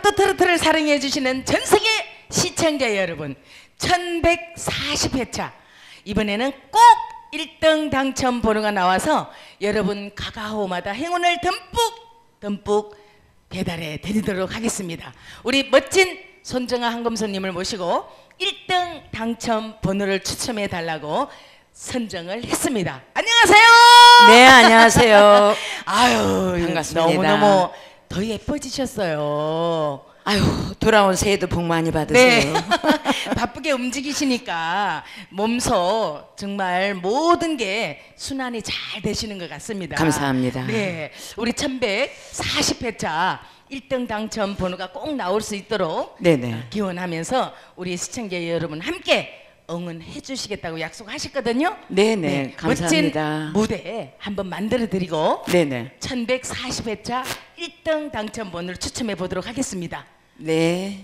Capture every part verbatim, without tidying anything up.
원더 트로트를 사랑해 주시는 전세계 시청자 여러분, 천백사십 회차 이번에는 꼭 일 등 당첨 번호가 나와서 여러분 가가호마다 행운을 듬뿍 듬뿍 배달해 드리도록 하겠습니다. 우리 멋진 손정아 한금손님을 모시고 일 등 당첨 번호를 추첨해 달라고 선정을 했습니다. 안녕하세요. 네, 안녕하세요. 아유, 반갑습니다. 너무너무 더 예뻐지셨어요. 아유, 돌아온 새해도 복 많이 받으세요. 네. 바쁘게 움직이시니까 몸소 정말 모든 게 순환이 잘 되시는 것 같습니다. 감사합니다. 네, 우리 천백사십 회차 일 등 당첨 번호가 꼭 나올 수 있도록 네네. 기원하면서 우리 시청자 여러분 함께 응원해 주시겠다고 약속하셨거든요. 네네. 네, 감사합니다. 멋진 무대 한번 만들어 드리고 네네. 천백사십 회차 일 등 당첨 번호를 추첨해 보도록 하겠습니다. 네.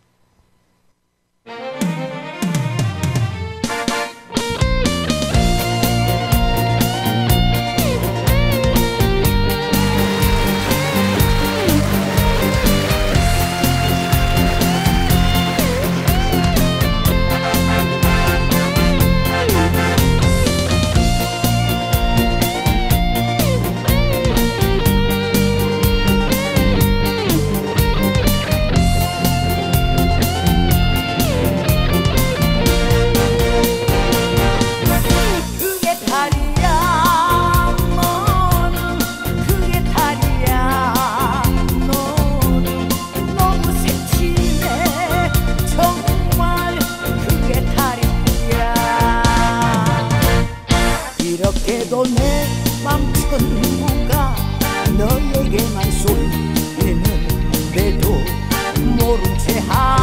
이렇게도 내 맘 전부가 너에게만 쏠리는데도 모른 채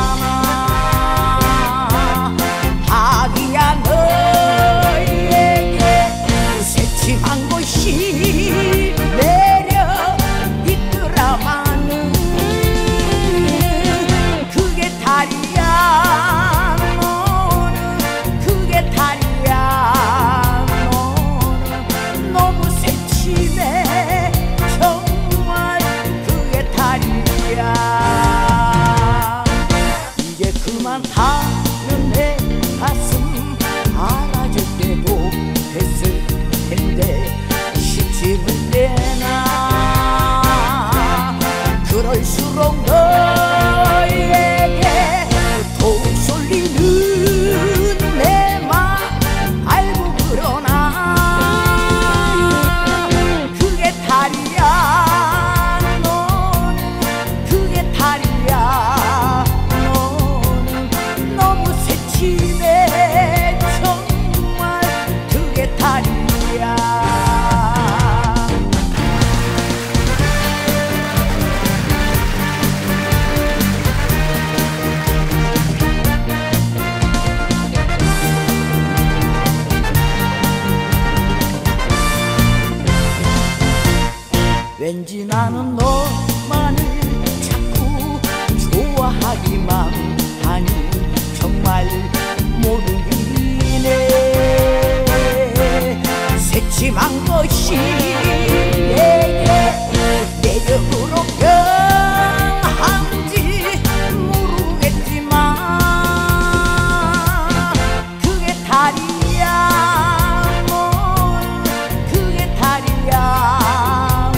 하나 하기야 너에게 새침한 것이 내려 있더라마는 그게 다리야 너는 그게 다리야 너무 새침해 정말 그게 다리야 이제 그만하면 내 가슴 알아줄 때도 됐을 텐데 쉽지는 않아 그럴수록 너에게 더욱 쏠리는 내 맘 알고 그러나 그게 다리야 너는 그게 다리야 너는 너무 새침해 정말 그게 다리야 왠지 나는 너만을 자꾸 좋아하기만 하니 정말 모르겠네 새침한 것이 내게 내력으로 변한지 모르겠지만 그게 다리야 너는 그게 다리야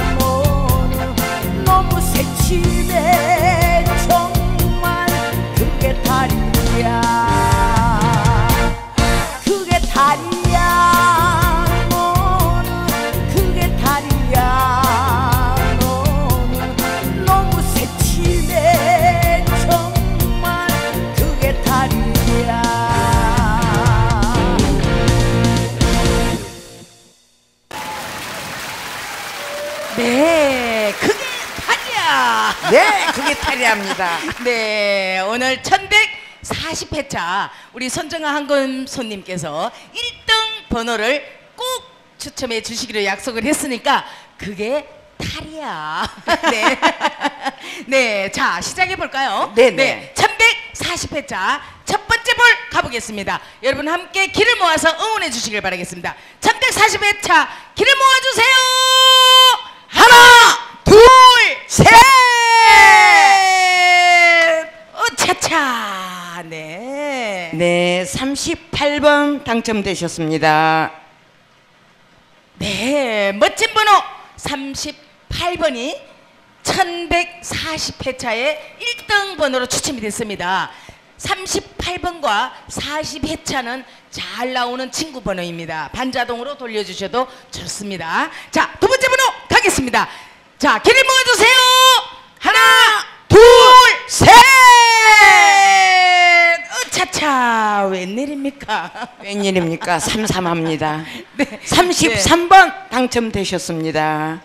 너무 새침해 정말 그게 다리야 그게 다리야 너는 그게 다리야 너는 너무 새침해 정말 그게 다리야 네, 그게 다리야. 네, 그게 탈의합니다. 네, 오늘 천백사십 회차 우리 손정아 한금손님께서 일 등 번호를 꼭 추첨해 주시기로 약속을 했으니까 그게 탈이야. 네. 네, 자 시작해 볼까요? 네네. 네, 천백사십 회차 첫 번째 볼 가보겠습니다. 여러분 함께 길을 모아서 응원해 주시길 바라겠습니다. 천백사십 회차 길을 모아주세요. 하나, 둘, 셋! 네, 삼십팔 번 당첨되셨습니다. 네, 멋진 번호 삼십팔 번이 천백사십 회차의 일 등 번호로 추첨이 됐습니다. 삼십팔 번과 사십 회차는 잘 나오는 친구 번호입니다. 반자동으로 돌려주셔도 좋습니다. 자, 두 번째 번호 가겠습니다. 자, 길을 모아주세요. 하나, 둘, 셋! 차차, 웬일입니까? 웬일입니까? 삼삼합니다. 네. 삼십삼 번 당첨되셨습니다.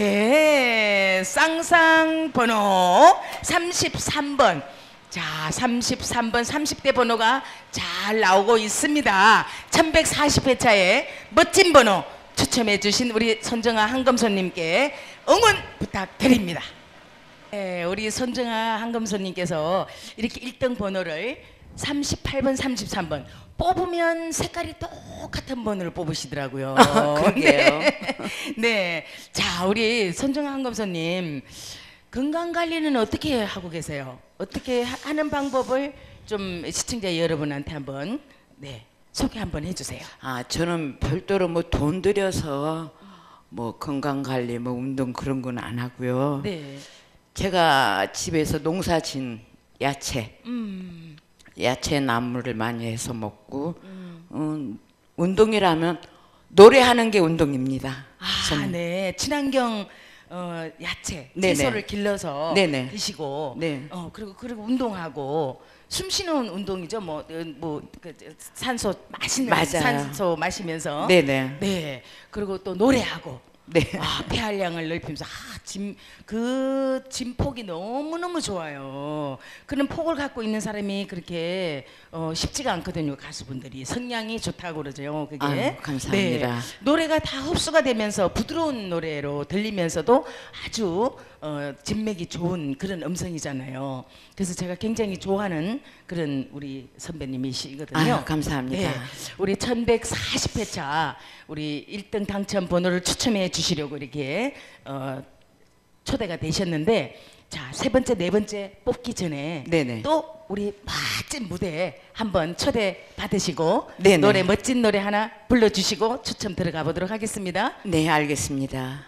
네, 쌍쌍 번호 삼십삼 번. 자, 삼십삼 번 삼십 대 번호가 잘 나오고 있습니다. 천백사십 회차에 멋진 번호 추첨해 주신 우리 손정아 한검선님께 응원 부탁드립니다. 네, 우리 손정아 한검선님께서 이렇게 일 등 번호를 삼십팔 번, 삼십삼 번 뽑으면 색깔이 똑같은 번호를 뽑으시더라고요. 그러게요. 네. 네. 자, 우리 손정아 한검선님 건강 관리는 어떻게 하고 계세요? 어떻게 하- 하는 방법을 좀 시청자 여러분한테 한번 네, 소개 한번 해주세요. 아, 저는 별도로 뭐 돈 들여서 뭐 건강 관리, 뭐 운동 그런 건 안 하고요. 네. 제가 집에서 농사진 야채, 음. 야채 나물을 많이 해서 먹고, 음, 운동이라면 노래하는 게 운동입니다. 아, 저는. 네. 친환경 어, 야채, 네네. 채소를 길러서 네네. 드시고, 네. 어, 그리고 그리고 운동하고 숨 쉬는 운동이죠. 뭐, 어, 뭐 그, 산소 마시는 맞아요. 산소 마시면서, 네네. 네. 그리고 또 노래하고. 네. 아, 폐활량을 넓히면서 아, 짐, 그 진폭이 너무너무 좋아요. 그런 폭을 갖고 있는 사람이 그렇게 어, 쉽지가 않거든요. 가수분들이 성량이 좋다고 그러죠. 그게. 아유, 감사합니다. 네. 노래가 다 흡수가 되면서 부드러운 노래로 들리면서도 아주 어, 진맥이 좋은 그런 음성이잖아요. 그래서 제가 굉장히 좋아하는 그런 우리 선배님이시거든요. 아유, 감사합니다. 네. 우리 천백사십 회차 우리 일 등 당첨 번호를 추첨해 주시려고 이렇게 어, 초대가 되셨는데, 자, 세 번째, 네 번째 뽑기 전에 네네. 또 우리 멋진 무대 한번 초대 받으시고 네네. 노래 멋진 노래 하나 불러주시고 추첨 들어가 보도록 하겠습니다. 네, 알겠습니다.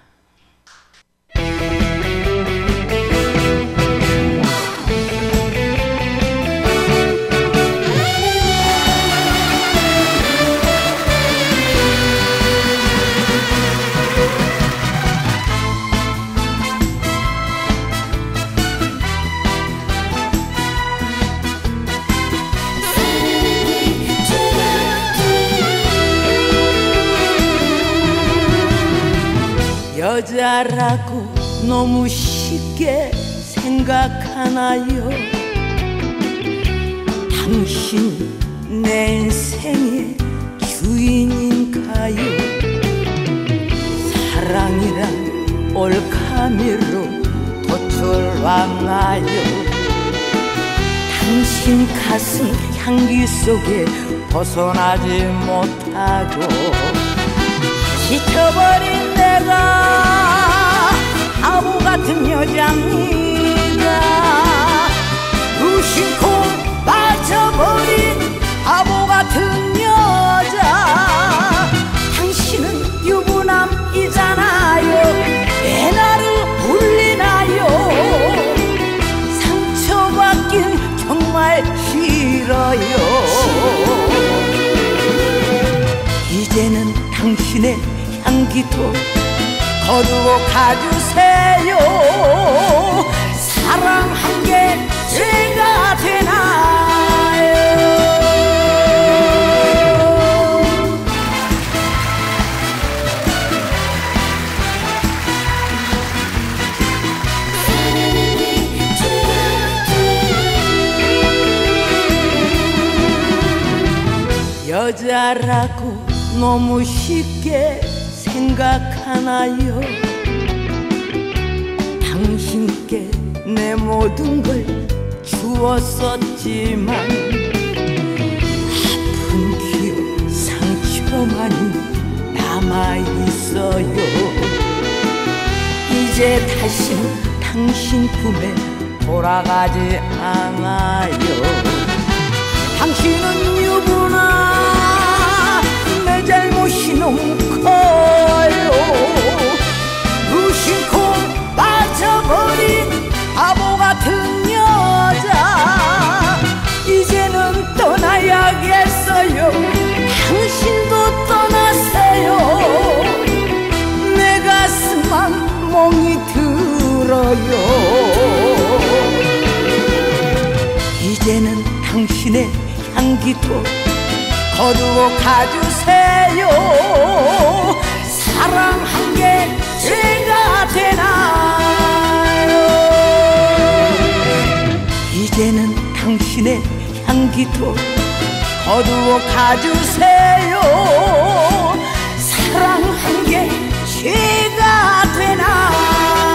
여자라고 너무 쉽게 생각하나요? 당신 내 인생의 주인인가요? 사랑이란 올카미로 도출왔나요? 당신 가슴 향기 속에 벗어나지 못하고 지쳐버린 내가 바보 같은 여자입니다. 무심코 빠져버린 바보 같은 여자. 당신은 유부남이잖아요. 왜 나를 울리나요? 상처받긴 정말 싫어요. 이제는 당신의 향기도 거두고 가주세요. 사랑한 게 죄가 되나요? 여자라고 너무 쉽게 생각하나요? 당신께 내 모든 걸 주었었지만 아픈 기억 상처만이 남아있어요. 이제 다시 당신 품에 돌아가지 않아요. 당신은 유부남 내 잘못이 너무 커요 무심코 빠져버린 바보 같은 여자 이제는 떠나야겠어요 당신도 떠나세요 내 가슴만 멍이 들어요 이제는 당신의 향기도 거두어 가주세요 사랑한 게 죄가 되나요 이제는 당신의 향기도 거두어 가주세요 사랑한 게 죄가 되나요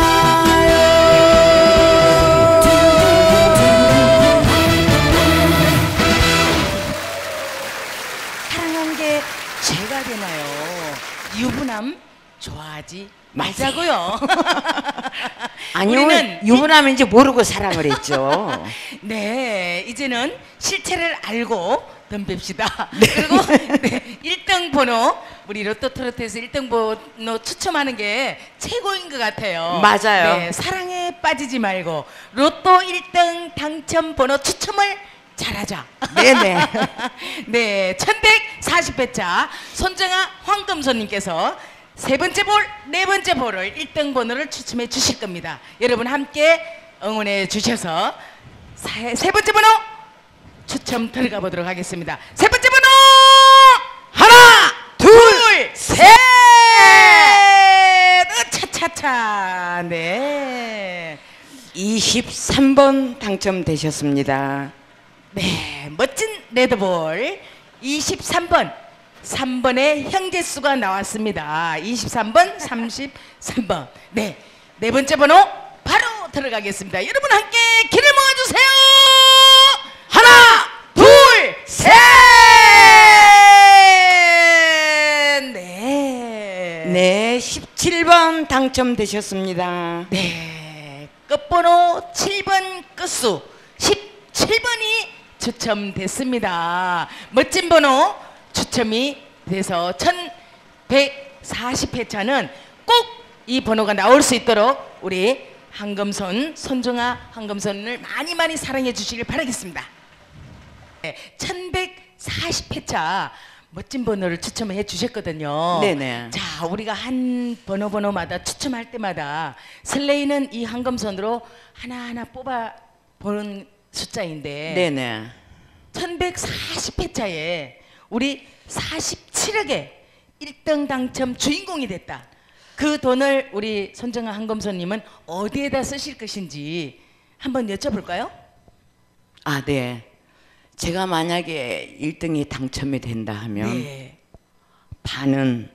사랑한 게 죄가 되나요? 유부남 좋아하지 말자고요. 아니요, 우리는 유부남인지 모르고 사랑을 했죠. 네, 이제는 실체를 알고 덤빕시다. 그리고 네, 일 등 번호 우리 로또 트로트에서 일 등 번호 추첨하는 게 최고인 것 같아요. 맞아요. 네, 사랑에 빠지지 말고 로또 일 등 당첨 번호 추첨을 잘하자. 네네. 네, 천백사십 회차 손정아 황금손님께서 세 번째 볼, 네 번째 볼을 일 등 번호를 추첨해 주실 겁니다. 여러분 함께 응원해 주셔서 세, 세 번째 번호 추첨 들어가 보도록 하겠습니다. 세 번째 번호 하나, 둘, 셋! 차차차. 네. 이십삼 번 당첨되셨습니다. 네, 멋진 레드볼 이십삼 번 삼 번의 형제수가 나왔습니다. 이십삼 번, 삼십삼 번. 네, 네 번째 번호 바로 들어가겠습니다. 여러분 함께 길을 모아주세요. 하나, 둘, 셋. 네, 네, 십칠 번 당첨되셨습니다. 네, 끝번호 칠 번 끝수 십칠 번이 추첨됐습니다. 멋진 번호 추첨이 돼서 천백사십 회차는 꼭 이 번호가 나올 수 있도록 우리 황금손, 손정아 황금손을 많이 많이 사랑해 주시길 바라겠습니다. 네, 천백사십 회차 멋진 번호를 추첨해 주셨거든요. 네네. 자, 우리가 한 번호 번호마다 추첨할 때마다 설레이는 이 황금손으로 하나하나 뽑아 보는 숫자인데 네네. 천백사십 회차에 우리 사십칠억의 일 등 당첨 주인공이 됐다. 그 돈을 우리 손정아 황금손님은 어디에다 쓰실 것인지 한번 여쭤볼까요? 아, 네. 제가 만약에 일 등이 당첨이 된다 하면 네. 반은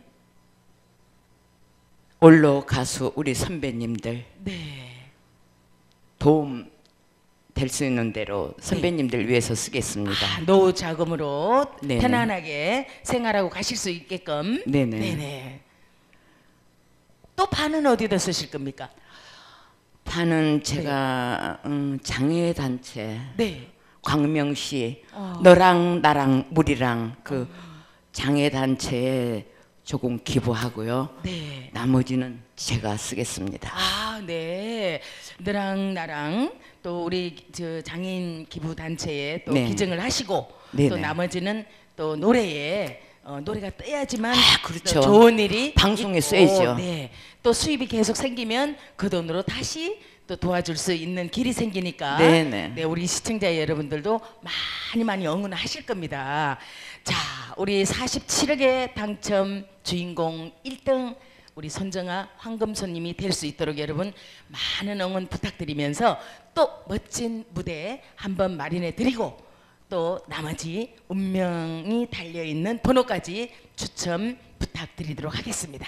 올로 가수 우리 선배님들 네. 도움 될 수 있는 대로 선배님들 위해서 쓰겠습니다. 아, 노후 자금으로 네네. 편안하게 생활하고 가실 수 있게끔. 네네. 네네. 또 반은 어디다 쓰실 겁니까? 반은 제가 음, 장애 단체 네. 광명시 어. 너랑 나랑 우리랑 그 장애 단체에 조금 기부하고요. 네. 나머지는 제가 쓰겠습니다. 아, 네. 너랑 나랑 또 우리 저 장애인 기부 단체에 또 네. 기증을 하시고 네네. 또 나머지는 또 노래에 어, 노래가 떠야지만 아, 그렇죠. 또 좋은 일이 방송에 있고, 쓰여야죠. 네. 또 수입이 계속 생기면 그 돈으로 다시 또 도와줄 수 있는 길이 생기니까 네네. 네, 우리 시청자 여러분들도 많이 많이 응원하실 겁니다. 자, 우리 사십칠억의 당첨 주인공 일 등 우리 손정아 황금손님이 될 수 있도록 여러분 많은 응원 부탁드리면서 또 멋진 무대 한번 마련해 드리고 또 나머지 운명이 달려있는 번호까지 추첨 부탁드리도록 하겠습니다.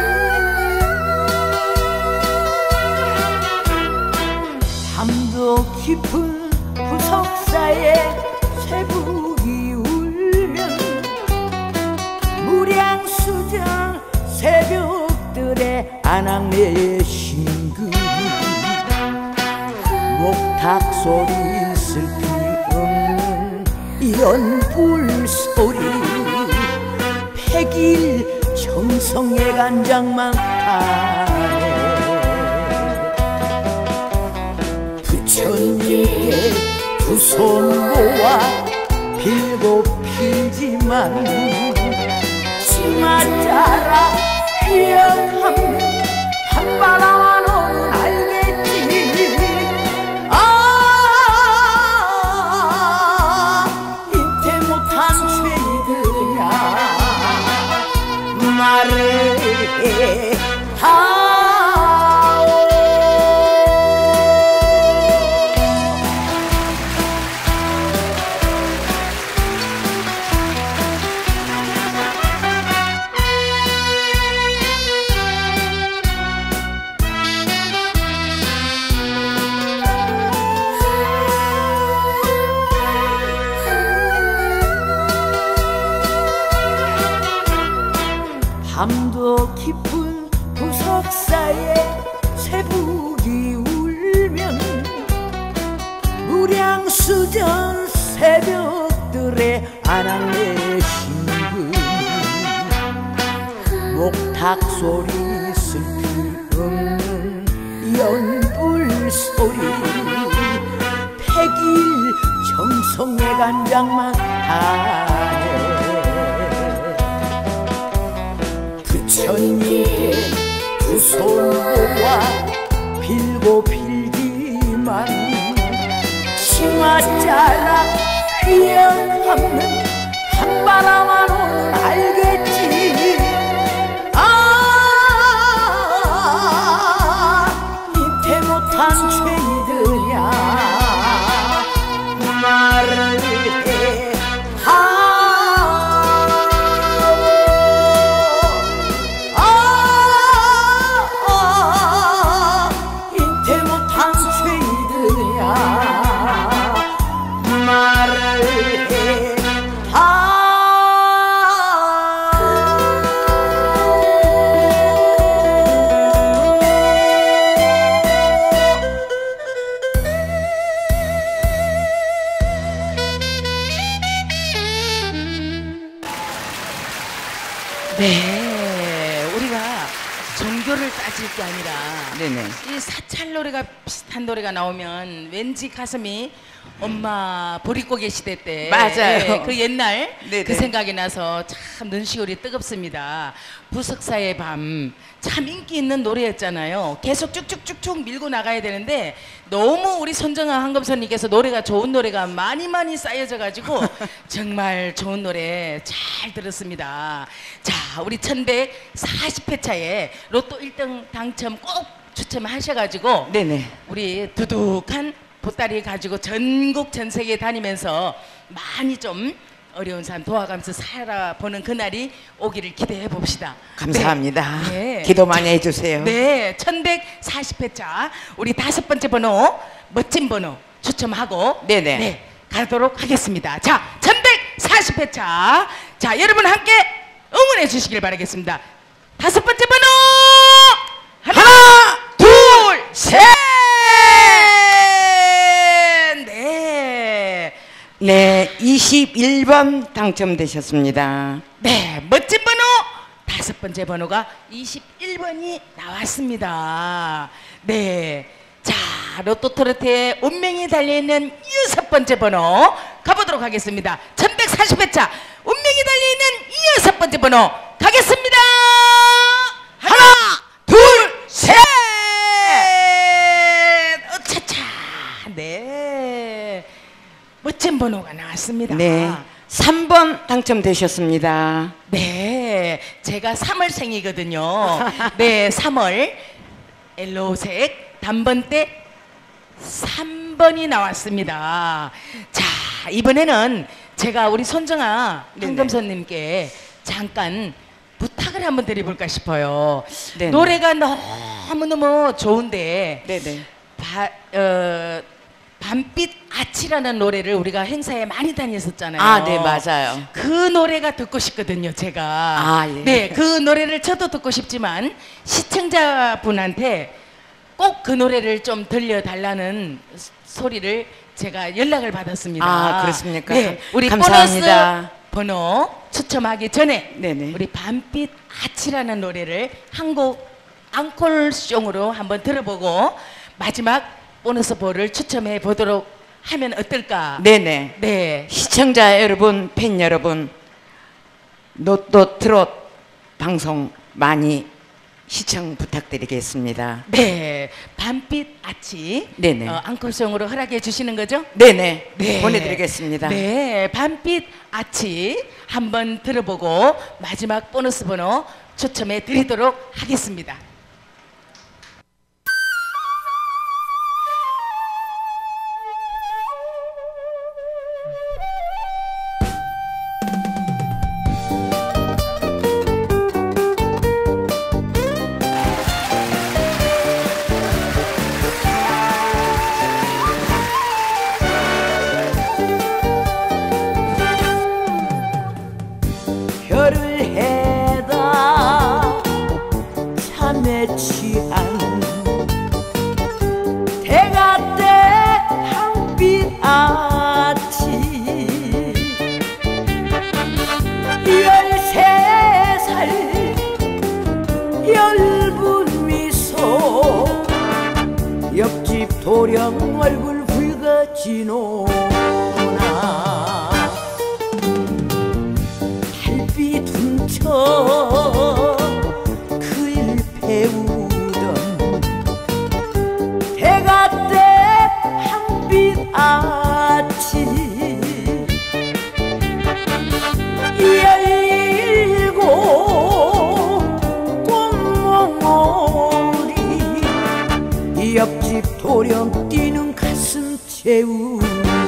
잠도 소리 슬피 없는 연불 소리 백일 정성의 간장만 타네 부처님께 두 손 모아 빌고 빌지만 치맛자락 휘영함 한바람만은 알겠지 아 인태 못한 죄들이야 말을 하오 밤도 깊은 구석사에 새북이 울면 무량수전 새벽들의 아랑내 신금 목탁 소리 슬피 없는 연불 소리 백일 정성의 간장만 하네 부처님께 두 손 모아 빌고 빌지만 치맛자락 휘영없는 한바람만은 알겠지 아 인태 못한 죄들이야 말을 해 네, 우리가 종교를 따질 게 아니라 네네. 이 사찰 노래가 비슷한 노래가 나오면 왠지 가슴이 엄마 보릿고개 시대 때 맞아요. 네, 그 옛날 네네. 그 생각이 나서 참 눈시울이 뜨겁습니다. 부석사의 밤 참 인기 있는 노래였잖아요. 계속 쭉쭉쭉쭉 밀고 나가야 되는데 너무 우리 손정아 한금선님께서 노래가 좋은 노래가 많이 많이 쌓여져 가지고 정말 좋은 노래 잘 들었습니다. 자, 우리 천백사십 회차에 로또 일 등 당첨 꼭 추첨하셔가지고 네네. 우리 두둑한 보따리 가지고 전국 전 세계 다니면서 많이 좀 어려운 사람 도와가면서 살아보는 그날이 오기를 기대해 봅시다. 감사합니다. 네. 네. 기도 많이 해주세요. 네, 천백사십 회차 우리 다섯 번째 번호 멋진 번호 추첨하고 네네. 네, 가도록 하겠습니다. 자, 천백사십 회차 자 여러분 함께 응원해 주시길 바라겠습니다. 다섯 번째 번호 하나, 하나, 둘, 셋. 네. 네, 이십일 번 당첨되셨습니다. 네, 멋진 번호 다섯 번째 번호가 이십일 번이 나왔습니다. 네, 자 로또 트로트의 운명이 달려있는 여섯 번째 번호 가보도록 하겠습니다. 천백사십 회차 운명이 달려있는 여섯 번째 번호 가겠습니다. 하나, 둘, 셋. 어차차. 네, 멋진 번호가 나왔습니다. 네, 삼 번 당첨되셨습니다. 네, 제가 삼월생이거든요. 네, 삼월 엘로색 단번대 삼 번이 나왔습니다. 자, 이번에는 제가 우리 손정아 네네. 한금선님께 잠깐 부탁을 한번 드려볼까 싶어요. 네네. 노래가 너무너무 좋은데 네네. 바, 어, 밤빛 아치라는 노래를 우리가 행사에 많이 다녔었잖아요. 아, 네, 맞아요. 그 노래가 듣고 싶거든요, 제가. 아, 예. 네, 그 노래를 저도 듣고 싶지만 시청자분한테 꼭 그 노래를 좀 들려달라는 소리를 제가 연락을 받았습니다. 아, 그렇습니까? 네, 우리 감사합니다. 보너스 번호 추첨하기 전에 네네. 우리 밤빛 아치라는 노래를 한 곡 앙콜송으로 한번 들어보고 마지막 보너스 볼을 추첨해 보도록 하면 어떨까? 네네. 네. 시청자 여러분, 팬 여러분, 노또 트롯 방송 많이 시청 부탁드리겠습니다. 네, 밤빛 아치 네네. 어, 앙콜송으로 허락해 주시는 거죠? 네네. 네. 보내드리겠습니다. 네, 밤빛 아치 한번 들어보고 마지막 보너스 번호 추첨해 드리도록 하겠습니다. 별을 해다 참에 취한 대가때 항빛 아치 열세 살 엷은 미소 옆집 도령 얼굴 붉어지노나 달빛 훔쳐 글 배우던 대가때 항빛 아치 열일곱 꽃몽오리 옆집 도령 뛰는 가슴 채우네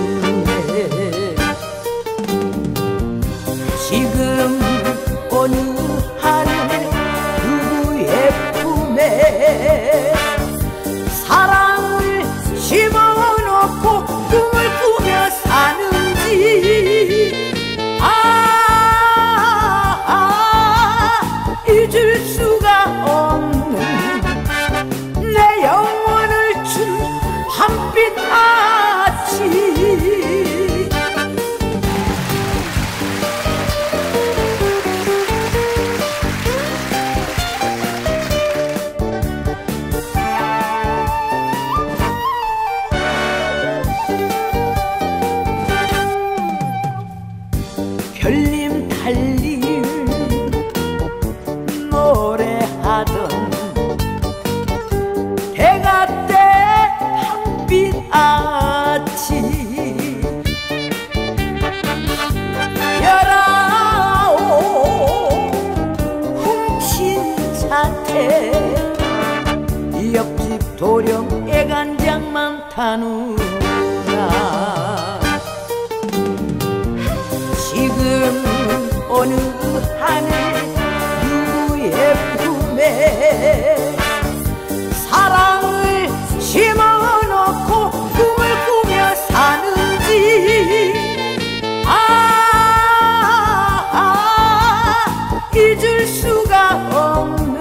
지금 어느 하늘 누구의 품에 사랑을 심어놓고 꿈을 꾸며 사는지 아, 아 잊을 수가 없는 내 영혼을 준 밤빛 아치 별님 달님 노래하던 대가때 항빛 아치 열아홉 훔친 자태 옆집 도령 애간장만 타누라 지금 어느 하늘 누구의 품에 사랑을 심어놓고 꿈을 꾸며 사는지 아, 아 잊을 수가 없는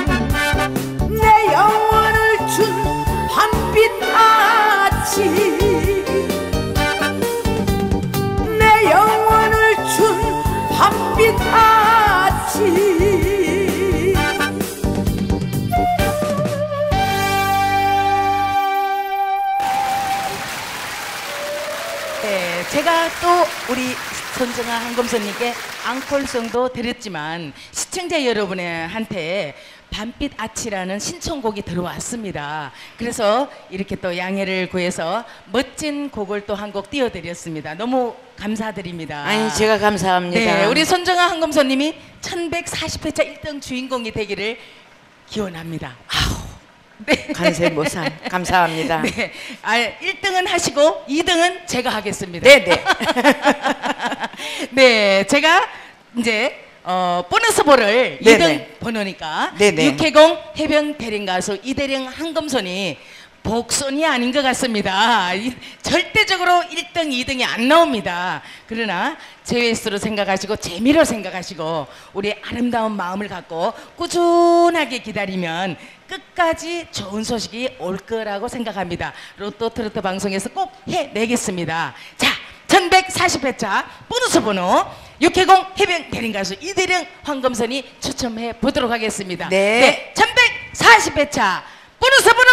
내 영혼을 준 밤빛 아치 내 영혼을 준 밤빛 아치 네, 제가 또 우리 손정아 한검선님께 앙콜송도 드렸지만 시청자 여러분한테 밤빛 아치라는 신청곡이 들어왔습니다. 그래서 이렇게 또 양해를 구해서 멋진 곡을 또 한 곡 띄워드렸습니다. 너무 감사드립니다. 아니, 제가 감사합니다. 네, 우리 손정아 한검선님이 천백사십 회차 일 등 주인공이 되기를 기원합니다. 아우. 네. 간세모사 감사합니다. 네. 아, 일 등은 하시고 이 등은 제가 하겠습니다. 네네. 네, 제가 이제 어, 보너스 볼을 네네. 이 등 번호니까 네네. 육해공 해병 대령 가수 이대령 한검선이 복선이 아닌 것 같습니다. 이- 절대적으로 일 등, 이 등이 안 나옵니다. 그러나 제외수로 생각하시고 재미로 생각하시고 우리 아름다운 마음을 갖고 꾸준하게 기다리면 끝까지 좋은 소식이 올 거라고 생각합니다. 로또 트로트 방송에서 꼭 해내겠습니다. 자, 천백사십 회차 보너스 번호 육해공 해병 대림가수 이대령 황금선이 추첨해 보도록 하겠습니다. 네. 천백사십 회차 보너스 번호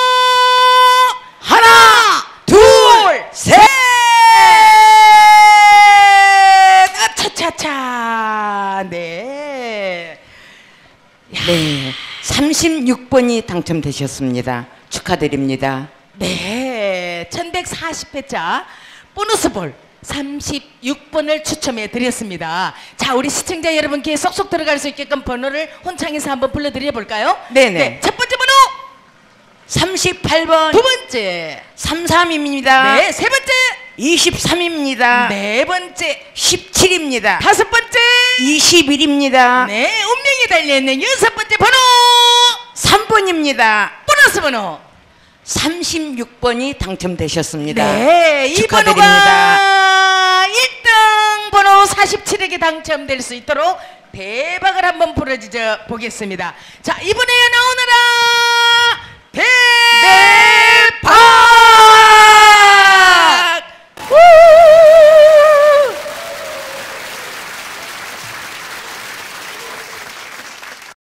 하나, 둘, 셋. 아, 차차차. 네. 네, 삼십육 번이 당첨되셨습니다. 축하드립니다. 네. 천백사십 회차 보너스볼 삼십육 번을 추첨해 드렸습니다. 자, 우리 시청자 여러분께 쏙쏙 들어갈 수 있게끔 번호를 혼창해서 한번 불러드려 볼까요? 네네. 네, 첫 번째 번호, 삼십팔 번 두 번째, 삼십삼입니다. 네, 세 번째, 이십삼입니다. 네 번째, 십칠입니다. 다섯 번째, 이십일입니다. 네, 운명이 달려있는 여섯 번째 번호, 삼 번입니다. 보너스 번호. 삼십육 번이 당첨되셨습니다. 네, 이 축하드립니다. 번호가 일 등 번호 사십칠에게 당첨될 수 있도록 대박을 한번 부러지져 보겠습니다. 자, 이번에 나오는